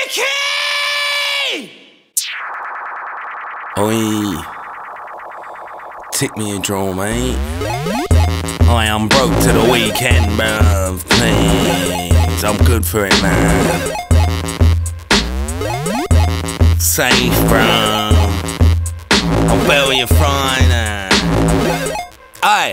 Micky! Oi, tick me a draw, mate. I am broke to the weekend, bruv. Please, I'm good for it, man. Safe, bruv. I'll bail you Friday. Aye.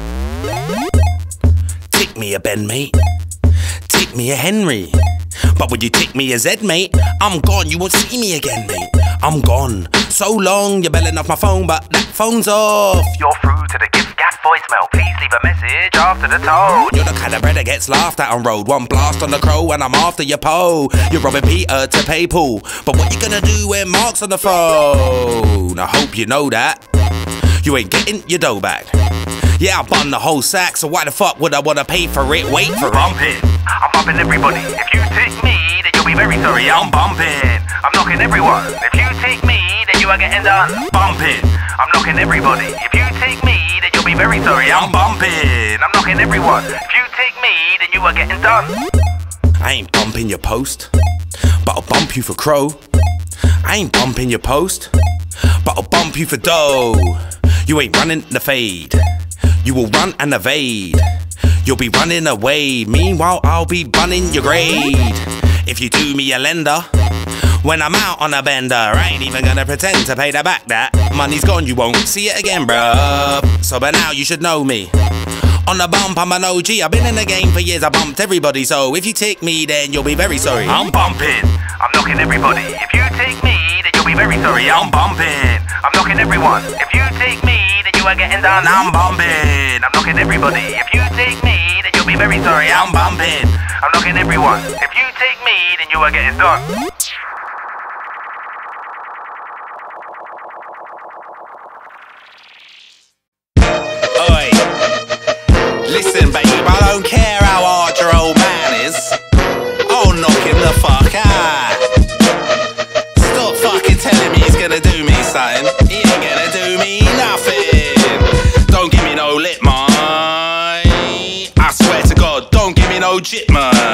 Tick me a Ben, mate. Tick me a Henry. But would you tick me a Z, mate? I'm gone, you won't see me again, mate. I'm gone. So long, you're belling off my phone, but that phone's off. You're through to the gift gas voicemail. Please leave a message after the tone. You're the kind of bread that gets laughed at on road. One blast on the crow and I'm after your pole. You're robbing Peter to pay Paul. But what you gonna do when Mark's on the phone? I hope you know that. You ain't getting your dough back. Yeah, I bun the whole sack, so why the fuck would I wanna pay for it? Wait for it. Bumping, I'm bumping everybody. If you tick me, then you'll be very sorry. I'm bumping, I'm knocking everyone. If you tick me, then you are getting done. Bumping, I'm knocking everybody. If you tick me, then you'll be very sorry. I'm bumping, I'm knocking everyone. If you tick me, then you are getting done. I ain't bumping your post, but I'll bump you for crow. I ain't bumping your post, but I'll bump you for dough. You ain't running the fade. You will run and evade. You'll be running away. Meanwhile, I'll be bunning your grade. If you do me a lender, when I'm out on a bender, I ain't even gonna pretend to pay that back. That money's gone, you won't see it again, bruh. So by now you should know me. On the bump, I'm an OG. I've been in the game for years, I bumped everybody. So if you tick me, then you'll be very sorry. I'm bumping, I'm knocking everybody. If you tick me, then you'll be very sorry. I'm bumping, I'm knocking everyone. If you tick me, then you are getting done. I'm bumping, I'm knocking everybody. If you tick me, then you'll be very sorry. I'm bumping, I'm knocking everyone. If you tick me, then you are getting done. Oi, listen babe, I don't care how hard your old man is. I'll knock him the fuck out. Stop fucking telling me he's gonna do me something. He ain't gonna do me nothing. Don't give me no lip, mate. I swear to God, don't give me no jit,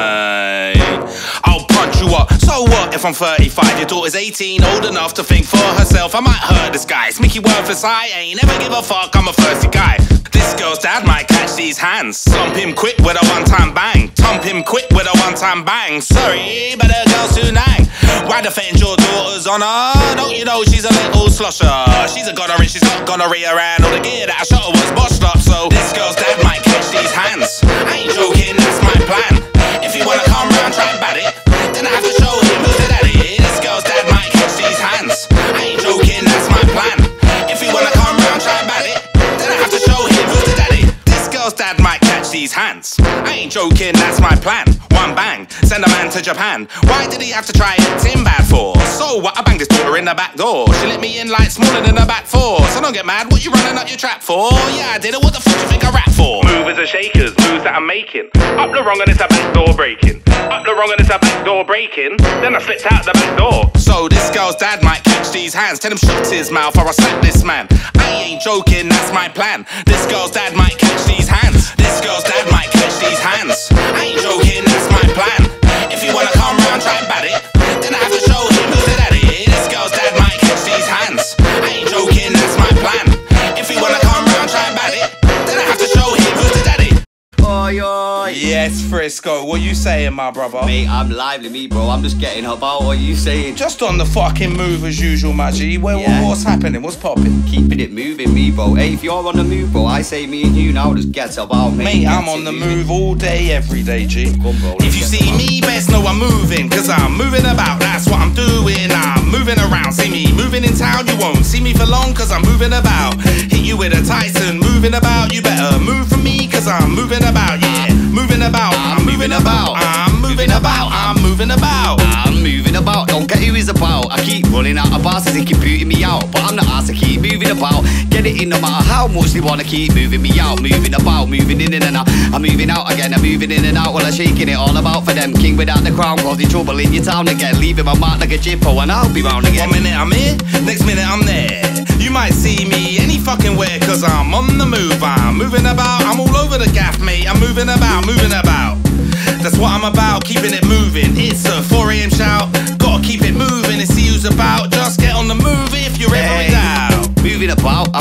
mate. I'll punch you up. So what if I'm 35? Your daughter's 18, old enough to think for herself. I might hurt this guy. It's Micky worthless, I ain't never give a fuck. I'm a thirsty guy. This girl's dad might catch these hands. Slump him quick with a one-time bang. Tump him quick with a one-time bang. Sorry, but the girl's too nang. Why defend your daughter's honour? Don't you know she's a little slosher? She's a gonorrhea and she's got gonorrhea, and all the gear that I shot her was botched up. So this girl's dad might catch these hands. I ain't joking, that's my plan. If you wanna come round, try and bat it, then I have to show him who's the daddy. This girl's dad might catch these hands. I ain't joking, that's my plan. If you wanna come round, try and bat it, then I have to show him who's the daddy. This girl's dad might catch these hands. I ain't joking, that's my plan. One bang, send a man to Japan. Why did he have to try it Tim bad for? So what, I banged his daughter in the back door. She let me in like smaller than the back four. So don't get mad, what you running up your trap for? Yeah, I did it, what the fuck you think I rap for? Movers and shakers, moves that I'm making. Up the wrong and it's a back door breaking. Up the wrong and it's a back door breaking. Then I slipped out the back door. So this girl's dad might catch these hands. Tell him shut his mouth or I'll slap this man. I ain't joking, that's my plan. This girl's dad might catch these hands. This girl's dad might catch these hands. I ain't joking, that's my plan. If you wanna come round, try and bat it, then I have to show him who's the daddy. This girl's dad might catch these hands. I ain't joking, that's my plan. If you wanna come round, try and bat it, then I have to show him who's the daddy. Oi, oi. Yes, Frisco, what you saying, my brother? Mate, I'm lively, me, bro. I'm just getting about what you saying. Just on the fucking move as usual, my G. Yeah. What's happening? What's popping? Keeping it moving, me, bro. Hey, if you're on the move, bro, I say me and you now just get about, mate. Mate, I'm on the move all day, every day, G. Come on, bro, If you see me, best know I'm moving, cause I'm moving about, that's what I'm doing. I'm moving around, see me moving in town, you won't see me for long, cause I'm moving about. Hit you with a Tyson, moving about, you better move for me, cause I'm moving about, yeah. Moving about, I'm moving about, I'm moving about, I'm moving about. I'm moving about, don't get who he's about. I keep running out of bars as he keep booting me out, but I'm not asked to keep moving about. Get it in no matter how much they wanna keep moving me out. Moving about, moving in and out. I'm moving out again, I'm moving in and out while I'm shaking it all about for them. King without the crown, causing trouble in your town again. Leaving my mark like a jippo and I'll be round again. 1 minute I'm here, next minute I'm there. You might see me any fucking where, cause I'm on the move. I'm moving about, I'm all over the gaff, mate. I'm moving about, moving about. That's what I'm about, keeping it moving. It's a 4 AM shout, gotta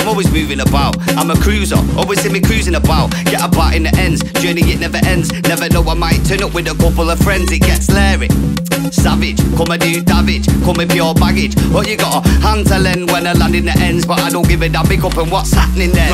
I'm always moving about. I'm a cruiser, always see me cruising about. Get about in the ends, journey it never ends. Never know I might turn up with a couple of friends. It gets leery, savage, come and do damage, come in pure baggage. What you got a hand to lend when I land in the ends, but I don't give a damn. Pick up and what's happening then?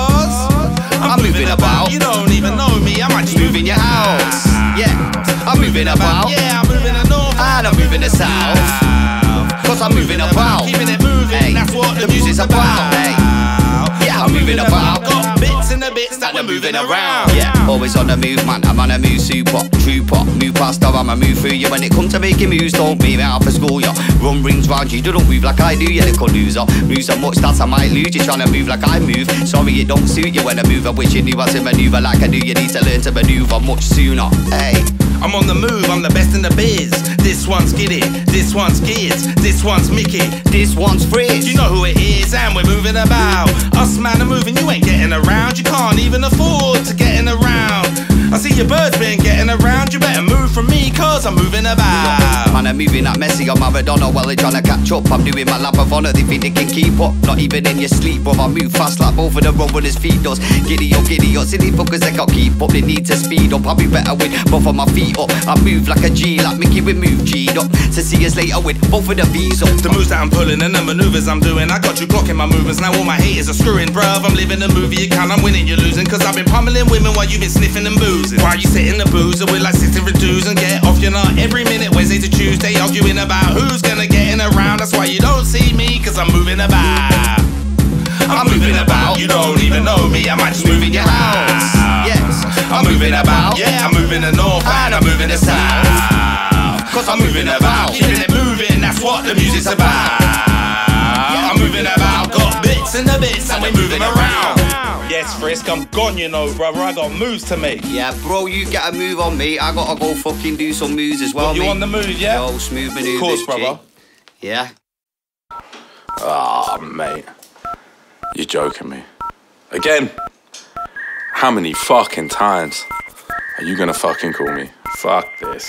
I'm moving about. You don't even know me, I might just move in your house. Yeah, I'm moving about. Yeah, I'm moving the north and I'm moving the south. Cause I'm moving about. Keeping it moving, hey, that's what the music's about. Hey. Yeah, I'm moving about. Got bits and the bits that we're moving around. Yeah, always on the move, man. I'm on a move, super, true pop. Move past, I'ma move through you. When it comes to making moves, don't move out for school, yo. Run rings round you, don't move like I do, you little loser. Move so much that I might lose you trying to move like I move. Sorry, it don't suit you when I move. I wish you knew how to maneuver like I do. You need to learn to maneuver much sooner. Hey. I'm on the move, I'm the best in the biz. This one's Giddy, this one's Gids, this one's Micky, this one's Frizz. You know who it is and we're moving about. Us man are moving, you ain't getting around. You can't even afford to getting around. I see your birds been getting around. You better move from me cause I'm moving about. Man, I'm moving that messy on Maradona while they're trying to catch up. I'm doing my lap of honour, they think they can keep up. Not even in your sleep, bro. I move fast like both of the road when his feet does. Giddy up, silly fuckers they can't keep up. They need to speed up, I'll be better with both of my feet up. I move like a G, like Mickey we move G'd up. To see us later with both of the V's up. The moves that I'm pulling and the manoeuvres I'm doing, I got you blocking my movements. Now all my haters are screwing, bruv. I'm living the movie, you can't, I'm winning, you're losing. Cause I've been pummeling women while you've been sniffing and boozing. While you sit in the boozer, we're like sitting for dues and get off your nut every minute, Wednesday to Tuesday, arguing about who's gonna get in around. That's why you don't see me, cause I'm moving about. I'm moving about, you don't even know me, I might just move in your house. Yes, I'm moving about, yeah, I'm moving the north and I'm moving the south. Cause I'm moving about, keeping it moving, that's what the music's about. I'm moving about, got bits and the bits and we're moving around. Yes, Frisk, I'm gone, you know, brother, I got moves to make. Yeah, bro, you get a move on me, I gotta go fucking do some moves as well, you mate. on the move, yeah? Yo, smooth maneuvers, of course, brother. G. Yeah. Ah, mate. You're joking me. Again? How many fucking times are you gonna fucking call me? Fuck this.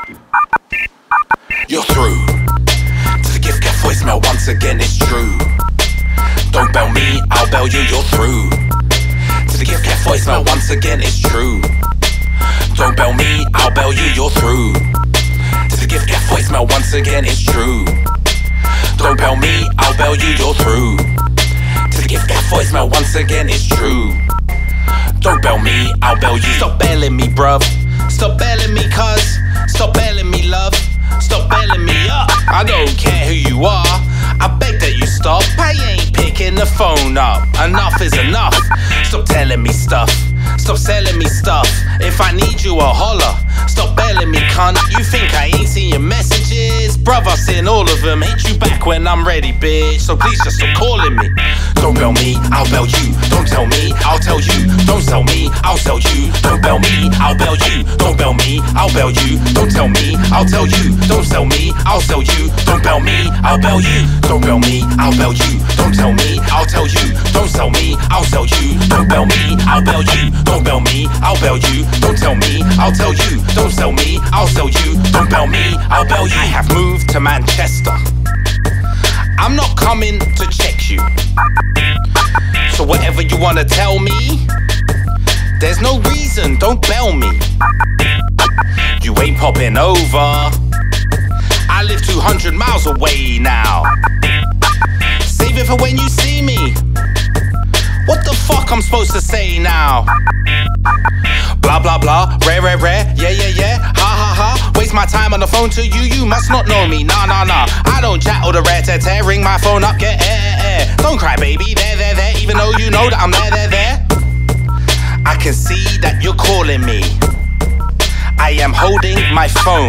You're through to the gift gap voicemail once again, it's true. Don't bell me, I'll bell you, you're through to the gift gap voicemail once again, it's true. Don't bell me, I'll bell you, you're through to the gift gap voicemail once again, it's true. Don't bell me, I'll bell you, you're through to the gift gap voicemail once again, it's true. Don't bell me, I'll bell you. Stop bailing me, bruv. Stop bailing me, cuz. Stop bailing me, love. Stop bailing me up. I don't care who you are, I beg that you stop. I ain't picking the phone up. Enough is enough. Stop telling me stuff. Stop selling me stuff. If I need you, I'll holler. Stop bailing me, cunt. You think I ain't seen your messages? Bruv, I've seen all of them. Hit you back when I'm ready, bitch. So please just stop calling me. Don't bell me, I'll bell you. Don't tell me, I'll tell you. Don't sell me, I'll sell you. Don't bell me, I'll bell you. Don't bell me, I'll bell you. Don't tell me, I'll tell you. Don't sell me, I'll sell you. Don't bell me, I'll bell you. Don't bell me, I'll bell you. Don't tell me, I'll tell you. Don't sell me, I'll sell you. Don't bell me, I'll bell you. Don't bell me, I'll bell you. Don't tell me, I'll tell you. Don't sell me, I'll sell you. Don't bell me, I'll bell you. I have moved to Manchester. I'm not coming to check you. So whatever you wanna tell me, there's no reason, don't bell me. You ain't popping over. I live 200 miles away now. Save it for when you see me. What the fuck I'm supposed to say now? Blah blah blah, rare rare rare, yeah yeah yeah, ha ha ha. Waste my time on the phone to you, you must not know me. Nah nah nah, I don't chat or the rare tear tear. Ring my phone up, get air. Don't cry baby, there. Even though you know that I'm there. I can see that you're calling me. I am holding my phone.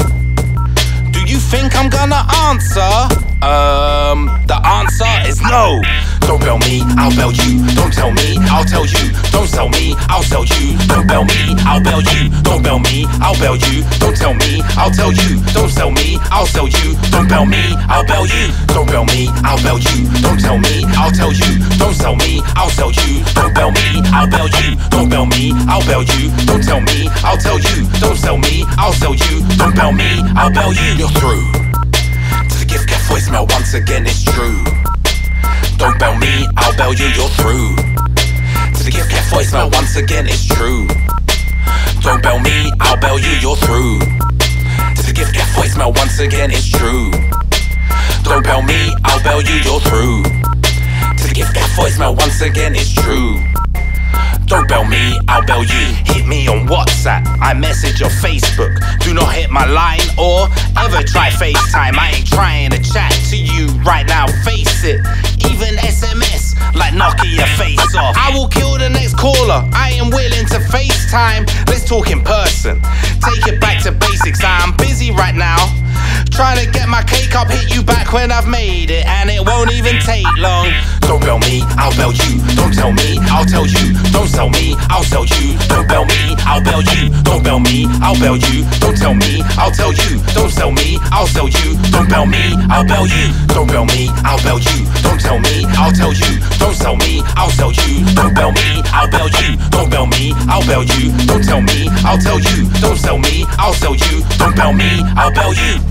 Do you think I'm gonna answer? The answer is no. Don't bell me, I'll bell you. Don't tell me, I'll tell you. Don't sell me, I'll sell you. Don't bell me, I'll bell you. Don't bell me, I'll bell you. Don't tell me, I'll tell you. Don't sell me, I'll sell you. Don't bell me, I'll bell you. Don't bell me, I'll bell you. Don't tell me, I'll tell you. Don't sell me, I'll sell you. Don't bell me, I'll bell you. Don't bell me, I'll bell you. Don't tell me, I'll tell you. Don't sell me, I'll sell you. Don't bell me, I'll bell you. You're through to the gift gap voicemail once again, it's true. Don't bell me, I'll I'll bail you, you're through. To the gift cat voicemail, once again it's true. Don't bail me, I'll bail you, you're through. To the gift cat voicemail, once again it's true. Don't bail me, I'll bail you, you're through. To the gift cat voicemail, once again it's true. Don't bail me, I'll bail you. Hit me on WhatsApp, iMessage or Facebook. Do not hit my line or ever try FaceTime. I ain't trying to chat to you right now, face it. Even SMS, like knocking your face off. I will kill the next caller, I am willing to FaceTime. Let's talk in person, take it back to basics. I'm busy right now, trying to get my cake up, hit you back when I've made it, and it won't even take long. Don't bail me, I'll bail you. Don't tell me, I'll tell you. Don't sell me, I'll sell you. Don't bail me, I'll bail you. Don't bail me, I'll bail you. Don't tell me, I'll tell you. Don't sell me, I'll sell you. Don't bail me, I'll bail you. Don't bail me, I'll bail you. Don't tell me, I'll tell you. Don't sell me, I'll sell you. Don't bail me, I'll bail you. Don't bail me, I'll bail you. Don't tell me, I'll tell you. Don't sell me, I'll sell you. Don't bail me, I'll bail you.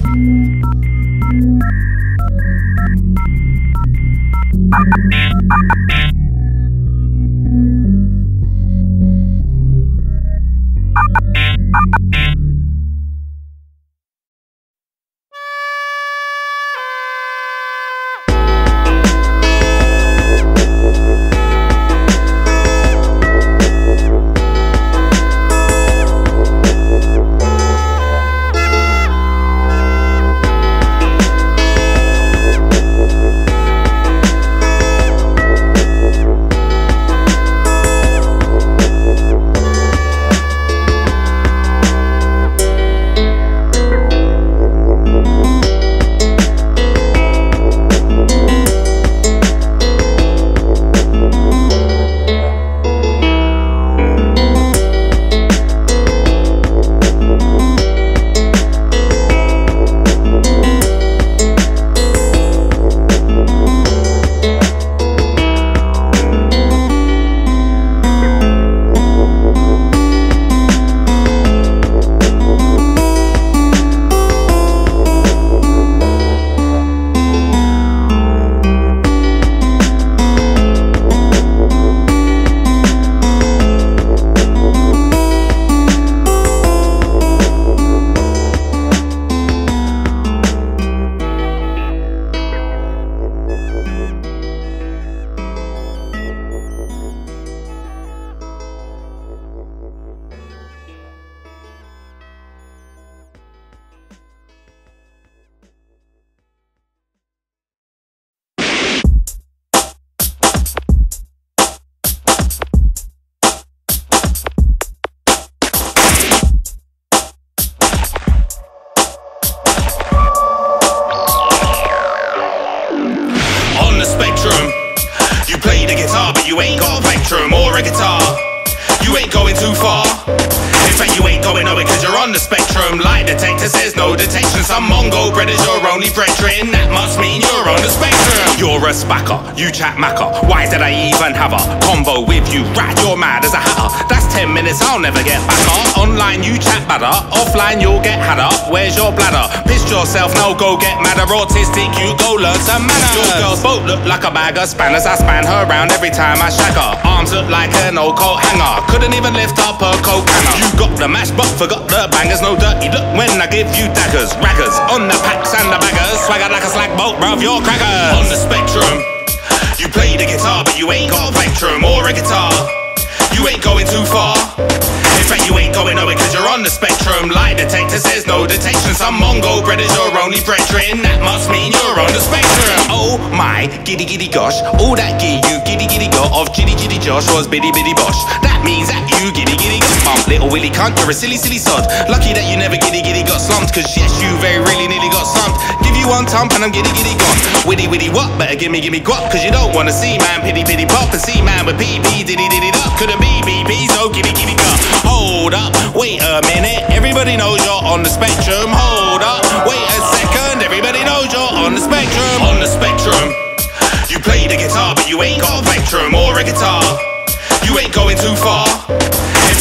You ain't got a Vectrum or a guitar, you ain't going too far. In fact, you ain't going nowhere cause you're on the spectrum. Lie detector says no detection. Some Mongo bred is your only brethren. That must mean you're on the spectrum. You're a spacker, you chat macker. Why did I even have a convo with you? Rat, you're mad as a hatter. That's 10 minutes, I'll never get back up. Online you chat badder, offline you'll get had up. Where's your bladder? Pissed yourself, now go get madder. Autistic, you go learn some manners. Your girl's boat look like a bag of spanners. I span her round every time I shag her. Arms look like an old coat hanger. Couldn't even lift up her coat hanger. You got the mash but forgot the bangers. No dirty look when I give you daggers. Raggers on the packs and the baggers. Swagger like a slag boat, bruv, you're crackers. On the spectrum, you play the guitar but you ain't got a Vectrum or a guitar. You ain't going too far. In fact, you ain't going nowhere cause you're on the spectrum. Lie detector says no detection. Some Mongo bred is your only brethren. That must mean you're on the spectrum. Oh my giddy giddy gosh, all that gear you giddy giddy got of Giddy Giddy Josh was biddy biddy bosh. That means that you giddy giddy got bumped. Little Willy cunt, you're a silly silly sod. Lucky that you never giddy giddy got slumped. Cause yes, you very really nearly got stumped. Give you one tump and I'm giddy giddy gone. Widdy widdy what? Better gimme guap. Cause you don't wanna see man pity pity pop. And see man with PP diddy diddy duck. Couldn't be BP, so giddy giddy got. Hold up, wait a minute. Everybody knows you're on the spectrum. Hold up, wait a second. Everybody knows you're on the spectrum. On the spectrum, you play the guitar but you ain't got a Vectrum or a guitar. You ain't going too far. In fact, you ain't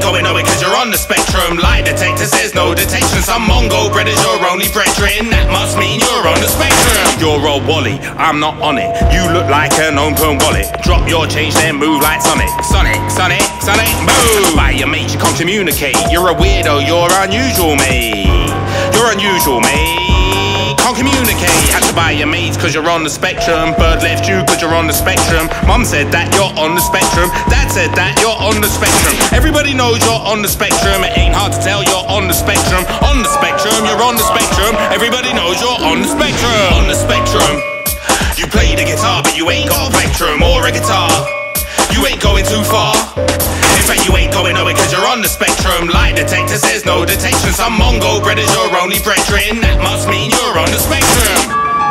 going nowhere cause you're on the spectrum. Lie detector says no detection. Some Mongo bread is your only brethren. That must mean you're on the spectrum. You're a Wally, I'm not on it. You look like an open wallet. Drop your change then move like Sonic. Sonic, Sonic, Sonic, move. By your mates you can't communicate. You're a weirdo, you're unusual, mate. You're unusual, mate. Can't communicate. Had to buy your mates cause you're on the spectrum. Bird left you cause you're on the spectrum. Mum said that you're on the spectrum. Dad said that you're on the spectrum. Everybody knows you're on the spectrum. It ain't hard to tell you're on the spectrum. On the spectrum, you're on the spectrum. Everybody knows you're on the spectrum. On the spectrum. You play the guitar but you ain't got a plectrum or a guitar. You ain't going too far. In fact, you ain't going nowhere cause you're on the spectrum. Lie detector says no detection. Some Mongo bread is your only brethren. That must mean you're on the spectrum.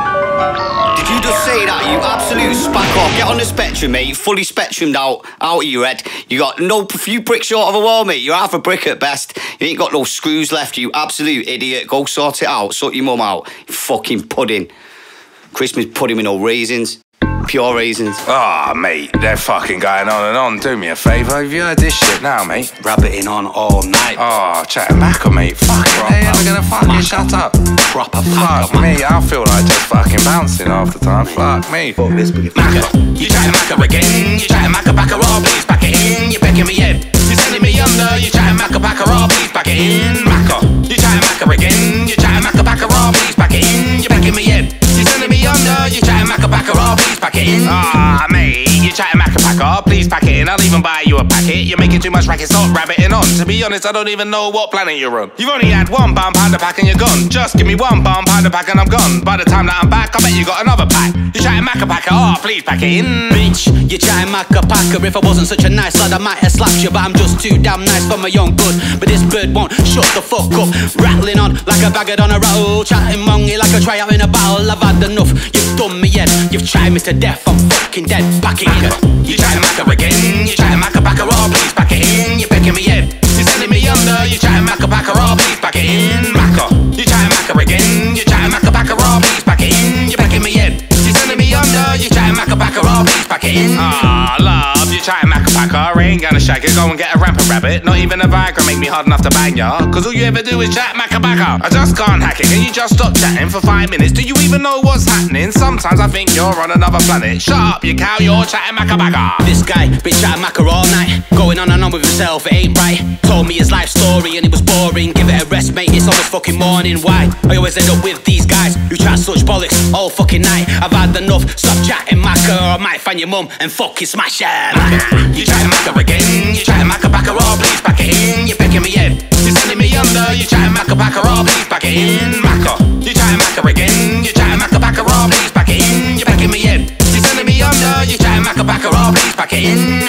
Did you just say that, you absolute spack off? Get on the spectrum, mate. You're fully spectrumed out of your head. You got no few bricks short of a wall, mate. You're half a brick at best. You ain't got no screws left, you absolute idiot. Go sort it out. Sort your mum out. You fucking pudding. Christmas pudding with no raisins. Pure raisins. Ah, mate, they're fucking going on and on. Do me a favour, have you heard this shit now, mate? Rabbiting on all night. Oh, chatting back, mate. Fuck it, they ain't gonna fucking shut up. Proper Fuck me, I feel like just fucking bouncing half the time. Fuck me. Fuck this big Macca, you chatting Macca again. You chatting Macca back raw, please back it in. You're becking me head. You're sending me under. You chatting Macca back raw, please back it in. Macca, you chatting Macca again. You chatting Macca back raw, please back it in. You're becking me head. You're sending me under. You chatting Macca back raw, please back it in. Ah, mate, you chatting Macca packer, please pack it in. I'll even buy you a packet. You're making too much racket, stop rabbiting on. To be honest, I don't even know what planet you're on. You've only had one bomb powder pack and you're gone. Just give me one bomb powder pack and I'm gone. By the time that I'm back, I bet you got another pack. You chatting Macca packer, oh, please pack it in. Bitch, you chatting Macca packer. If I wasn't such a nice lad, I might have slapped you. But I'm just too damn nice for my young good. But this bird won't shut the fuck up. Rattling on like a bagged on a rattle. Chatting mongy like a tryout in a battle. I've had enough, you've done me yet. You've tried me to death, I'm fucking dead. Pack it in. You chatting Macca again. You chatting Macca packer, oh, please pack it in. You're becking me head. You're sending me under. You chatting Macca packer, oh, please pack it in. Macca, you chatting Macca again. You chatting Macca packer, oh, please pack it in. You're becking me head. You're sending me under. You chatting Macca packer, oh, please pack it in. Ah, love, you chatting Macca packer. I ain't gonna shag it. Go and get a rampant rabbit. Not even a Viagra make me hard enough to bang ya. Cause all you ever do is chat Macca packer. I just can't hack it. Can you just stop chatting for 5 minutes? Do you even know what's happening? Sometimes I think you're on another planet. Shut up, you cow, you're chatting Macca packer. This guy been chatting Macca all night. Going on and on with himself, it ain't right. Told me his life story and it was boring. Give it a rest, mate, it's almost fucking morning. Why? I always end up with these guys who chat such bollocks all fucking night. I've had enough, stop chatting Macca or I might find your mum and fucking smash her. You chatting Macca again. You chatting Macca packer, oh, please pack it in. You're becking me head. You're sending me under. You chatting Macca packer, oh, please pack it in. Macca, you chatting Macca again. You chatting Macca packer, oh, please pack it in. You're becking me head. You're sending me under. You chatting Macca packer, oh, please pack it in.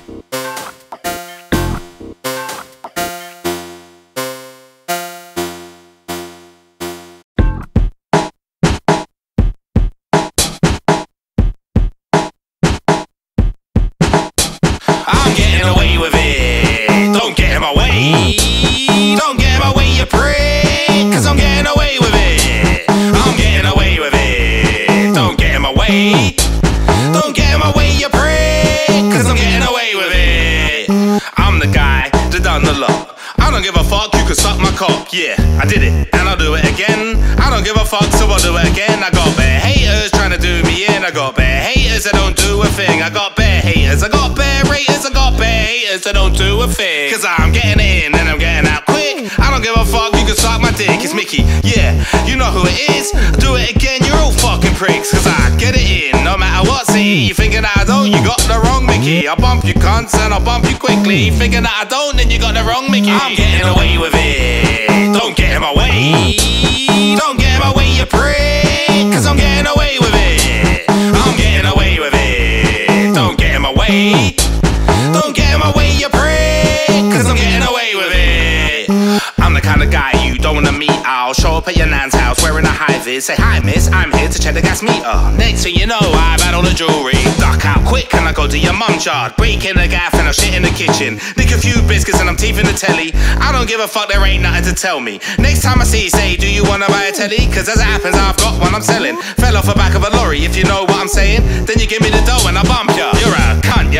I'm getting away with it. Don't get in my way. Don't get in my way, you prick. Cause I'm getting away with it. I'm getting away with it. Don't get in my way. Don't get in my way, you prick. Cause I'm getting away with it. I'm the guy that done the lot. I don't give a fuck, you can suck my cock. Yeah, I did it, and I'll do it again. I don't give a fuck, so I'll do it again. I got bare haters trying to do me in. I got bare haters that don't do a thing. I got bare haters, I got bare raters. I got bare haters that don't do a thing. Cause I'm getting in and I'm getting out quick. I don't give a fuck, you can suck my dick. It's Micky, yeah, you know who it is. I'll do it again, you're all fucking pricks. Cause I get it in, no matter what. See, you thinking that I don't, you got the wrong Micky. I'll bump you cunts and I'll bump you quickly. Thinking that I don't, then you got the wrong Micky. I'm getting away with it. Don't get in my way. Don't get in my way, you prick. Cause I'm getting away with it. I'm getting away with it. Don't get in my way. Don't get in my way, you prick. Cause I'm getting away with it. I'm the kind of guy you don't wanna meet. I'll show up at your nan's house wearing a high vis. Say, hi miss, I'm here to check the gas meter. Next thing you know, I've had all the jewelry. Duck out quick and I go to your mum's yard. Break in the gaff and I'll shit in the kitchen. Nick a few biscuits and I'm teething the telly. I don't give a fuck, there ain't nothing to tell me. Next time I see you, say, do you wanna buy a telly? Cause as it happens, I've got one I'm selling. Fell off the back of a lorry, if you know what I'm saying. Then you give me the dough and I bump ya. You're a cunt, yeah.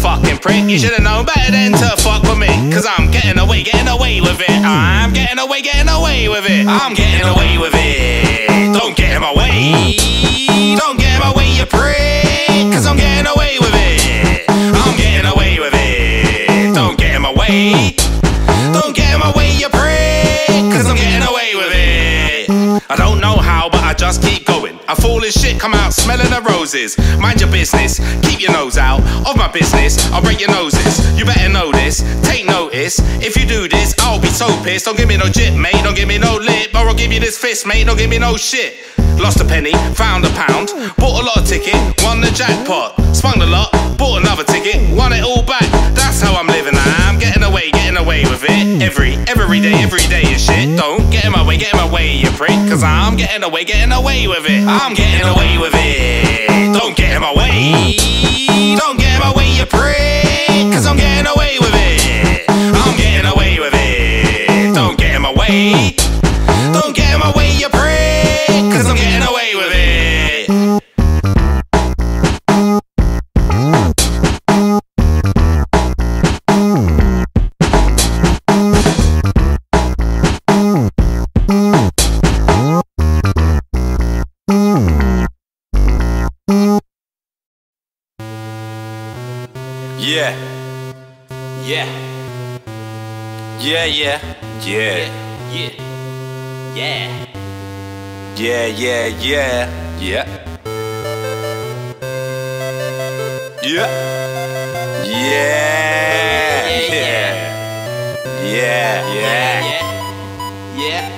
fucking prick. You should've known better than to fuck with me. Cause I'm getting away with it. I'm getting away with it. I'm getting away with it. Don't get in my way. Don't get in my way, you prick. Cause I'm getting away with it. I'm getting away with it. Don't get in my way. Don't get in my way, you prick. Cause I'm getting away with it. I don't know how, but I just keep going. I fall as shit, come out smelling the roses. Mind your business, keep your nose out of my business. I'll break your noses, you better know this. Take notice, if you do this, I'll be so pissed. Don't give me no jip, mate, don't give me no lip. Or I'll give you this fist, mate, don't give me no shit. Lost a penny, found a pound. Bought a lot of ticket, won the jackpot. Spun the lot, bought another ticket, won it all back. That's how I'm living, I'm getting away with it. Every day is shit. Don't get in my way, you prick. Cause I'm getting away with it. I'm getting away with it. Don't get in my way. Don't get in my way, you prick. Cause I'm getting away with it. I'm getting away with it. Don't get in my way. Don't get in my way, you prick. Cause I'm getting away with it. Yeah. Yeah. Yeah, yeah. Yeah. Yeah. Yeah. Yeah, yeah, yeah. Yeah. Yeah. Yeah. Yeah. Yeah. Yeah. Yeah.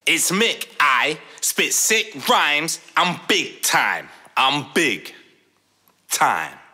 It's Mick, I spit sick rhymes. I'm big time. I'm big time.